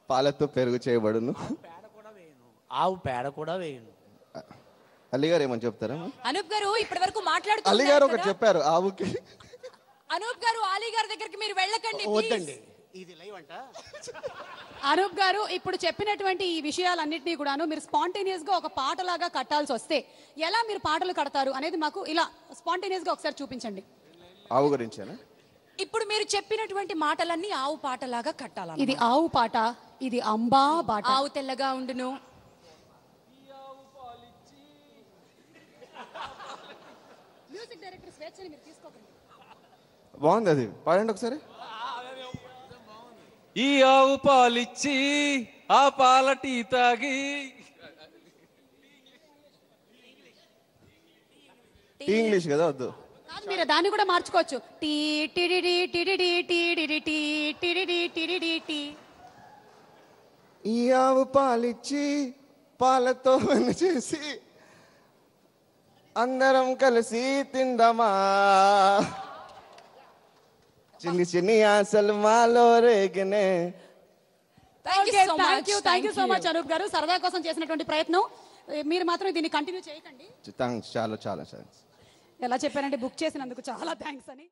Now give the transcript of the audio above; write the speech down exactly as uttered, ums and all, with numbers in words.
పాలతో పెరుగు చేయబడును. పేడ కూడా వేయను, ఆవు పేడ కూడా వేయను. అలీ గారు ఏమని చెప్తారా? అనూప్ గారు ఇప్పటి వరకు మాట్లాడుతూ అలీ గారు ఒకటి చెప్పారు ఆవుకి. అనూప్ గారు ఆలీ గారి దగ్గరికి మీరు వెళ్ళకండి. వద్దండి, ఇది లైవ్ అంట. అనూప్ గారు ఇప్పుడు చెప్పినటువంటి ఈ విషయాలన్నింటినీ కూడాను మీరు స్పాంటేనియస్ గా ఒక పాటలాగా కట్టాల్సి వస్తే ఎలా మీరు పాటలు కడతారు అనేది మాకు ఇలా స్పాంటేనియస్ గా ఒకసారి చూపించండి. ఆవు గురించేనా? ఇప్పుడు మీరు చెప్పినటువంటి మాటలన్నీ ఆవు పాటలాగా కట్టాలి. ఇది ఆవు పాట, ఇది అంబా పాట. ఆవు తెల్లగా ఉండును, మ్యూజిక్ డైరెక్టర్ స్వేచ్ఛని మీరు తీసుకోకండి. బాగుంది, అది పాడండి ఒకసారి. ఈ ఆవు పాలిచ్చి ఆ పాల టీ తాగి. ఇంగ్లీష్ కదా, వద్దు. మీరు దాన్ని కూడా మార్చుకోవచ్చు. టీ టిడిడి టిడిడి టిడిడి టీ టిడిడి టిడిడి టీ. ఈ ఆవు పాలిచ్చి పాలతో వెన్న చేసి అందరం కలిసి తిందామా, చిన్ని చిన్ని ఆశలు మాలో రేగినే. Thank you thank you so much Anoop గారు, సరదా కోసం చేసినటువంటి ప్రయత్నం. మీరు మాత్రం దీన్ని కంటిన్యూ చేయకండి. థ్యాంక్స్, చాలా చాలా థ్యాంక్స్. ఎలా చెప్పారంటే బుక్ చేసినందుకు చాలా థ్యాంక్స్ అని.